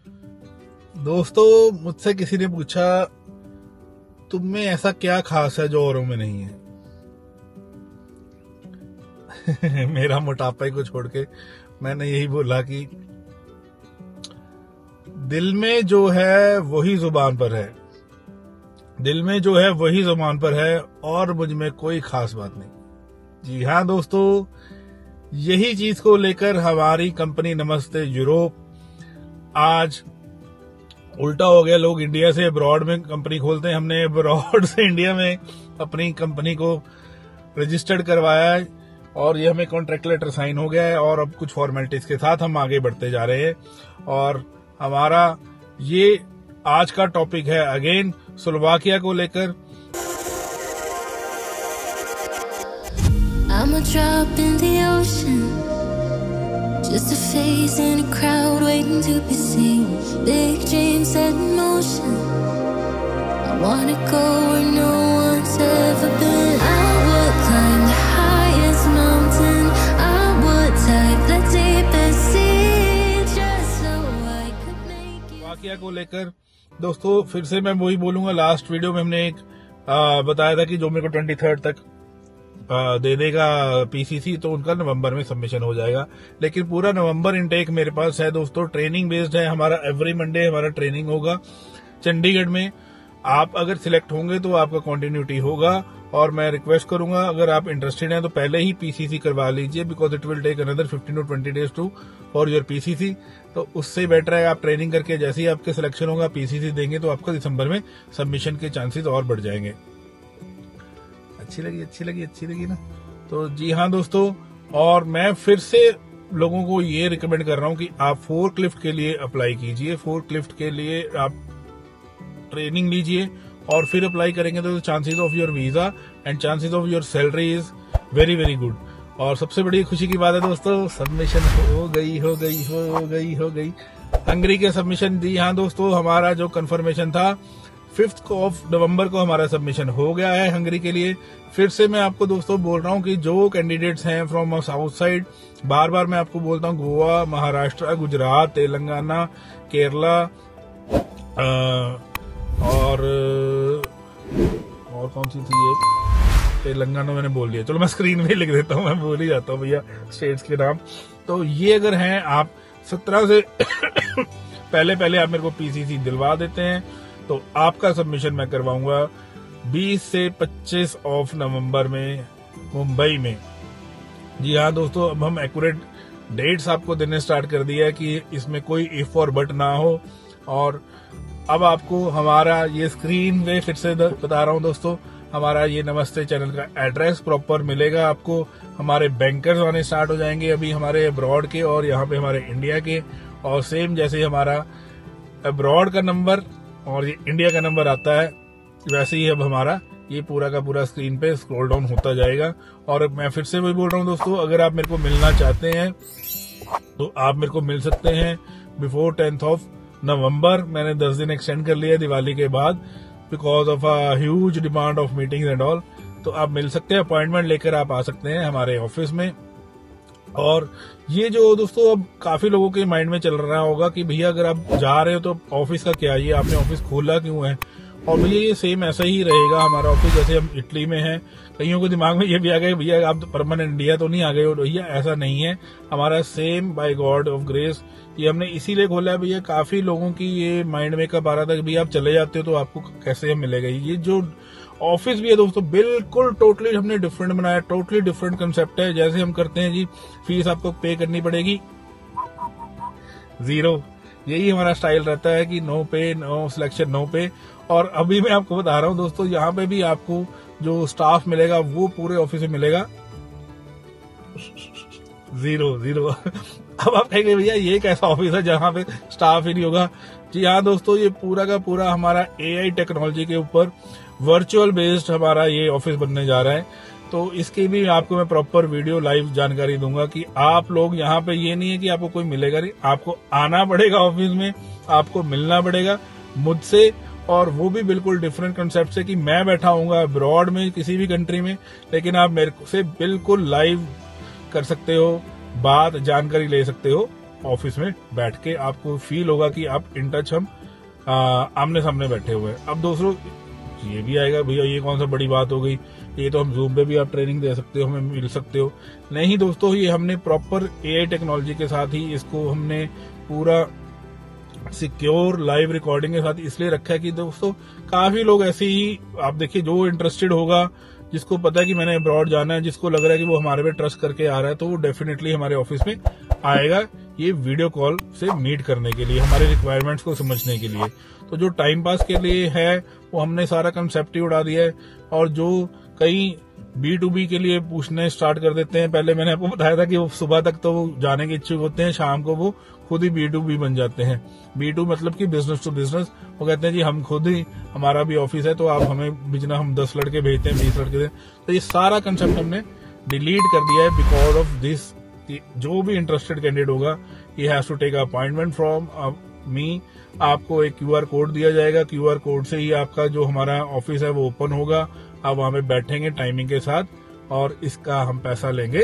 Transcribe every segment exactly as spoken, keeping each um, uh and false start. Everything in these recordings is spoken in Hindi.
दोस्तों, मुझसे किसी ने पूछा तुम में ऐसा क्या खास है जो औरों में नहीं है। मेरा मोटापा को छोड़ के मैंने यही बोला कि दिल में जो है वही जुबान पर है, दिल में जो है वही जुबान पर है और मुझ में कोई खास बात नहीं। जी हाँ दोस्तों, यही चीज को लेकर हमारी कंपनी नमस्ते यूरोप आज उल्टा हो गया। लोग इंडिया से अब्रॉड में कंपनी खोलते हैं, हमने अब्रॉड से इंडिया में अपनी कंपनी को रजिस्टर्ड करवाया है और ये हमें कॉन्ट्रैक्ट लेटर साइन हो गया है और अब कुछ फॉर्मेलिटीज के साथ हम आगे बढ़ते जा रहे हैं। और हमारा ये आज का टॉपिक है अगेन स्लोवाकिया को लेकर। I'm a drop in the ocean, just a face in a crowd waiting to be seen. Big dreams set in motion, I wanna go where no one's ever been. I would climb the highest mountain, I would dive the deepest sea, just so I could make it. Slovakia को लेकर दोस्तों फिर से मैं वही बोलूंगा, लास्ट वीडियो में हमने एक आ, बताया था कि जो मेरे को ट्वेंटी थर्ड तक आ, दे देगा पीसीसी, तो उनका नवंबर में सबमिशन हो जाएगा। लेकिन पूरा नवंबर इनटेक मेरे पास है दोस्तों, ट्रेनिंग बेस्ड है हमारा। एवरी मंडे हमारा ट्रेनिंग होगा चंडीगढ़ में। आप अगर सिलेक्ट होंगे तो आपका कंटिन्यूटी होगा और मैं रिक्वेस्ट करूंगा अगर आप इंटरेस्टेड हैं तो पहले ही पीसीसी करवा लीजिए, because it will take another fifteen to twenty days to for your PCC. तो उससे बेटर है आप ट्रेनिंग करके जैसे ही आपके सिलेक्शन होगा पीसीसी देंगे तो आपका दिसंबर में सबमिशन के चांसेस और बढ़ जाएंगे। अच्छी लगी अच्छी लगी अच्छी लगी ना? तो जी हाँ दोस्तों, और मैं फिर से लोगों को ये रिकमेंड कर रहा हूँ कि आप फोर्क लिफ्ट के लिए अप्लाई कीजिए। फोर्क लिफ्ट के लिए आप ट्रेनिंग लीजिए और फिर अप्लाई करेंगे तो chances of your visa and chances of your salary is very very good. और सबसे बड़ी खुशी की बात है दोस्तों, सबमिशन हो गई हो गई हो गई हो गई हंगरी के सबमिशन। जी हाँ दोस्तों, हमारा जो कंफर्मेशन था फिफ्थ ऑफ नवंबर को हमारा सबमिशन हो गया है हंगरी के लिए। फिर से मैं आपको दोस्तों बोल रहा हूँ कि जो कैंडिडेट्स हैं फ्रॉम साउथ साइड, बार बार मैं आपको बोलता हूँ, गोवा, महाराष्ट्र, गुजरात, तेलंगाना, केरला और और कौन सी थी ये, तेलंगाना मैंने बोल दिया, चलो मैं स्क्रीन में लिख देता हूँ, मैं भूल ही जाता हूँ भैया स्टेट्स के नाम। तो ये अगर हैं आप सत्रह से पहले पहले आप मेरे को पीसीसी दिलवा देते हैं तो आपका सबमिशन मैं करवाऊंगा बीस से पच्चीस ऑफ नवंबर में मुंबई में। जी हाँ दोस्तों, अब हम एक्यूरेट डेट्स आपको देने स्टार्ट कर दिया है कि इसमें कोई इफ और बट ना हो। और अब आपको हमारा ये स्क्रीन पे फिर से बता रहा हूँ दोस्तों, हमारा ये नमस्ते चैनल का एड्रेस प्रॉपर मिलेगा आपको। हमारे बैंकर्स आने स्टार्ट हो जाएंगे अभी हमारे अब्रॉड के और यहाँ पे हमारे इंडिया के, और सेम जैसे हमारा अब्रॉड का नंबर और ये इंडिया का नंबर आता है वैसे ही अब हमारा ये पूरा का पूरा स्क्रीन पे स्क्रॉल डाउन होता जाएगा। और मैं फिर से वही बोल रहा हूँ दोस्तों, अगर आप मेरे को मिलना चाहते हैं तो आप मेरे को मिल सकते हैं बिफोर टेंथ ऑफ नवंबर। मैंने दस दिन एक्सटेंड कर लिया दिवाली के बाद because of a huge demand of meetings and all. तो आप मिल सकते हैं, अपॉइंटमेंट लेकर आप आ सकते हैं हमारे ऑफिस में। और ये जो दोस्तों अब काफी लोगों के माइंड में चल रहा होगा कि भैया अगर आप जा रहे हो तो ऑफिस का क्या, ये आपने ऑफिस खोला क्यों है? और भैया ये सेम ऐसा ही रहेगा हमारा ऑफिस, जैसे हम इटली में हैं। कईयों के दिमाग में ये भी आ गया भैया आप परमानेंट इंडिया तो नहीं आ गए हो। भैया ऐसा नहीं है, हमारा same by God of grace ये हमने इसीलिए खोला है भैया। काफी लोगों की ये माइंड में कब आ रहा था कि भैया आप चले जाते हो तो आपको कैसे मिलेगा। ये जो ऑफिस भी है दोस्तों बिल्कुल टोटली हमने डिफरेंट बनाया, टोटली डिफरेंट कंसेप्ट है। जैसे हम करते हैं जी, फीस आपको पे करनी पड़ेगी जीरो, यही हमारा स्टाइल रहता है कि नो पे, नो सिलेक्शन, नो पे। और अभी मैं आपको बता रहा हूँ दोस्तों, यहाँ पे भी आपको जो स्टाफ मिलेगा वो पूरे ऑफिस में मिलेगा जीरो जीरो। अब आप कहेंगे भैया ये कैसा ऑफिस है जहाँ पे स्टाफ ही नहीं होगा? जी हाँ दोस्तों, ये पूरा का पूरा हमारा एआई टेक्नोलॉजी के ऊपर वर्चुअल बेस्ड हमारा ये ऑफिस बनने जा रहा है। तो इसकी भी आपको मैं प्रॉपर वीडियो लाइव जानकारी दूंगा कि आप लोग यहाँ पे, ये नहीं है कि आपको कोई मिलेगा नहीं, आपको आना पड़ेगा ऑफिस में, आपको मिलना पड़ेगा मुझसे। और वो भी बिल्कुल डिफरेंट कंसेप्ट से कि मैं बैठा हूँगा अब्रॉड में किसी भी कंट्री में, लेकिन आप मेरे से बिल्कुल लाइव कर सकते हो, बात जानकारी ले सकते हो ऑफिस में बैठ के आपको फील होगा कि आप इन टच हम आ, आमने सामने बैठे हुए हैं। अब दोस्तों ये भी आएगा भैया ये कौन सा बड़ी बात हो गई, ये तो हम जूम पे भी आप ट्रेनिंग दे सकते हो, हमें मिल सकते हो। नहीं दोस्तों, ये हमने प्रॉपर एआई टेक्नोलॉजी के साथ ही इसको हमने पूरा सिक्योर लाइव रिकॉर्डिंग के साथ इसलिए रखा है कि दोस्तों काफी लोग ऐसे ही, आप देखिए जो इंटरेस्टेड होगा, जिसको पता है कि मैंने अब्रॉड जाना है, जिसको लग रहा है कि वो हमारे पे ट्रस्ट करके आ रहा है, तो वो डेफिनेटली हमारे ऑफिस में आएगा ये वीडियो कॉल से मीट करने के लिए, हमारे रिक्वायरमेंट्स को समझने के लिए। तो जो टाइम पास के लिए है वो हमने सारा कंसेप्ट ही उड़ा दिया है। और जो कई बी टू बी के लिए पूछने स्टार्ट कर देते हैं, पहले मैंने आपको बताया था कि वो सुबह तक तो वो जाने के इच्छुक होते हैं, शाम को वो खुद ही बी टू बी बन जाते हैं। बी टू मतलब कि बिजनेस टू बिजनेस, वो कहते हैं जी हम खुद ही, हमारा भी ऑफिस है तो आप हमें बिजना, हम दस लड़के भेजते हैं, बीस लड़के। तो ये सारा कंसेप्ट हमने डिलीट कर दिया है बिकॉज ऑफ दिस। जो भी इंटरेस्टेड कैंडिडेट होगा ये has to take appointment from me. आपको एक क्यूआर कोड दिया जाएगा, क्यूआर कोड से ही आपका जो हमारा ऑफिस है वो ओपन होगा, आप वहां पे बैठेंगे टाइमिंग के साथ, और इसका हम पैसा लेंगे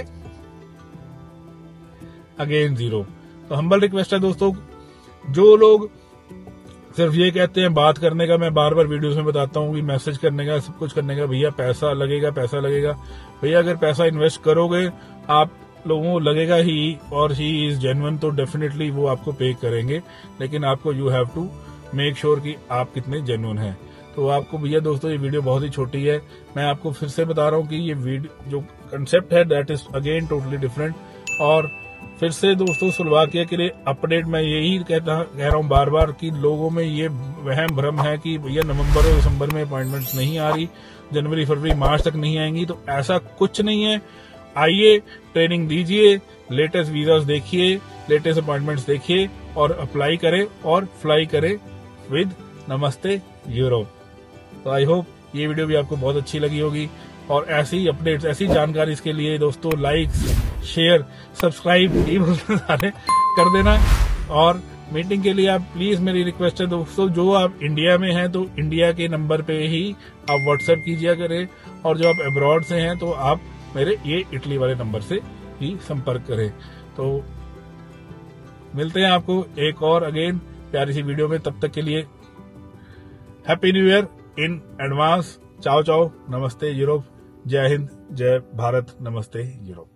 अगेन जीरो। तो हम्बल रिक्वेस्ट है दोस्तों, जो लोग सिर्फ ये कहते हैं बात करने का, मैं बार बार वीडियोस में बताता हूँ कि मैसेज करने का, सब कुछ करने का, भैया पैसा लगेगा, पैसा लगेगा। भैया अगर पैसा इन्वेस्ट करोगे, आप लोगों को लगेगा ही और ही इज जेन्युइन, तो डेफिनेटली वो आपको पे करेंगे, लेकिन आपको you have to make sure कि आप कितने जेन्युइन हैं। तो आपको भैया दोस्तों ये वीडियो बहुत ही छोटी है, मैं आपको फिर से बता रहा हूँ कि ये वीडियो जो कंसेप्ट है that is again totally different. और फिर से दोस्तों स्लोवाकिया के लिए अपडेट मैं यही कहता कह रहा हूँ बार बार कि लोगों में ये वहम भ्रम है कि भैया नवंबर और दिसंबर में अपॉइंटमेंट्स नहीं आ रही, जनवरी फरवरी मार्च तक नहीं आएंगी। तो ऐसा कुछ नहीं है, आइए ट्रेनिंग दीजिए, लेटेस्ट वीजास देखिए, लेटेस्ट अपॉइंटमेंट्स देखिए और अप्लाई करें और फ्लाई करें विद नमस्ते यूरोप। तो आई होप ये वीडियो भी आपको बहुत अच्छी लगी होगी, और ऐसी अपडेट्स, ऐसी जानकारी इसके लिए दोस्तों लाइक शेयर सब्सक्राइब सारे कर देना। और मीटिंग के लिए आप प्लीज, मेरी रिक्वेस्ट है दोस्तों, जो आप इंडिया में हैं तो इंडिया के नंबर पे ही आप व्हाट्सएप कीजिए करें, और जो आप अब्रॉड से हैं तो आप मेरे ये इटली वाले नंबर से ही संपर्क करें। तो मिलते हैं आपको एक और अगेन प्यारी सी वीडियो में, तब तक के लिए happy new year in advance. Ciao ciao, नमस्ते यूरोप, जय हिंद, जय भारत, नमस्ते यूरोप।